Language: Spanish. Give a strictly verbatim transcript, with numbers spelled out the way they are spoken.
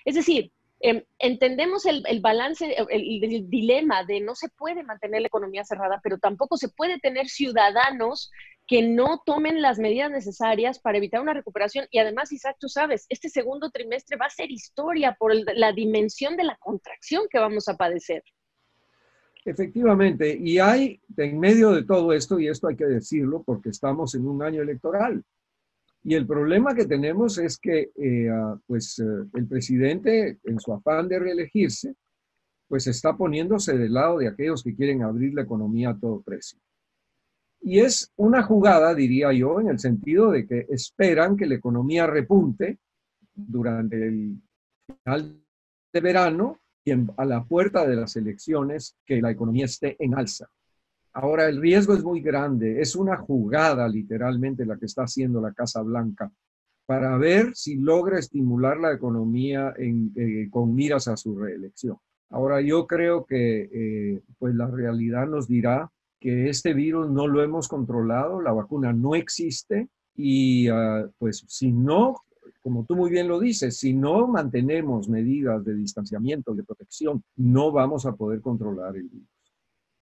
Es decir, eh, entendemos el, el balance, el, el dilema de no se puede mantener la economía cerrada, pero tampoco se puede tener ciudadanos que no tomen las medidas necesarias para evitar una recuperación. Y además, Isaac, tú sabes, este segundo trimestre va a ser historia por el, la dimensión de la contracción que vamos a padecer. Efectivamente, y hay en medio de todo esto, y esto hay que decirlo porque estamos en un año electoral, y el problema que tenemos es que eh, pues, eh, el presidente, en su afán de reelegirse, pues está poniéndose del lado de aquellos que quieren abrir la economía a todo precio. Y es una jugada, diría yo, en el sentido de que esperan que la economía repunte durante el final de verano y en, a la puerta de las elecciones que la economía esté en alza. Ahora, el riesgo es muy grande. Es una jugada, literalmente, la que está haciendo la Casa Blanca para ver si logra estimular la economía en, eh, con miras a su reelección. Ahora, yo creo que eh, pues la realidad nos dirá que este virus no lo hemos controlado, la vacuna no existe y uh, pues si no, como tú muy bien lo dices, si no mantenemos medidas de distanciamiento, de protección, no vamos a poder controlar el virus.